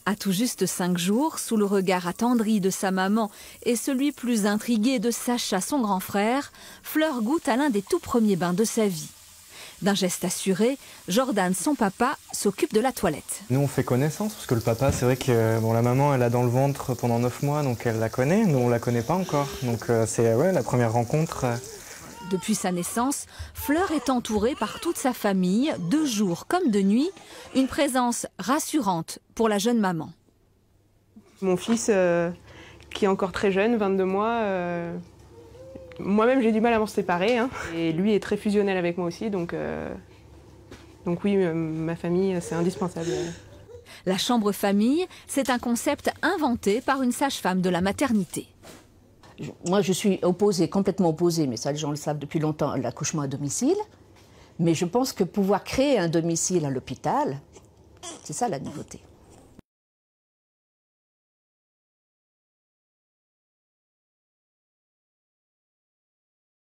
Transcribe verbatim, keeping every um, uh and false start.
À tout juste cinq jours, sous le regard attendri de sa maman et celui plus intrigué de Sacha, son grand frère, Fleur goûte à l'un des tout premiers bains de sa vie. D'un geste assuré, Jordan, son papa, s'occupe de la toilette. Nous, on fait connaissance, parce que le papa, c'est vrai que bon, la maman, elle a dans le ventre pendant neuf mois, donc elle la connaît. Nous, on la connaît pas encore. Donc euh, c'est ouais, la première rencontre. Depuis sa naissance, Fleur est entourée par toute sa famille, de jour comme de nuit, une présence rassurante pour la jeune maman. Mon fils, euh, qui est encore très jeune, vingt-deux mois, euh, moi-même j'ai du mal à m'en séparer. Hein. Et lui est très fusionnel avec moi aussi, donc, euh, donc oui, euh, ma famille, c'est indispensable. La chambre famille, c'est un concept inventé par une sage-femme de la maternité. Moi, je suis opposée, complètement opposée, mais ça, les gens le savent depuis longtemps, à l'accouchement à domicile. Mais je pense que pouvoir créer un domicile à l'hôpital, c'est ça la nouveauté.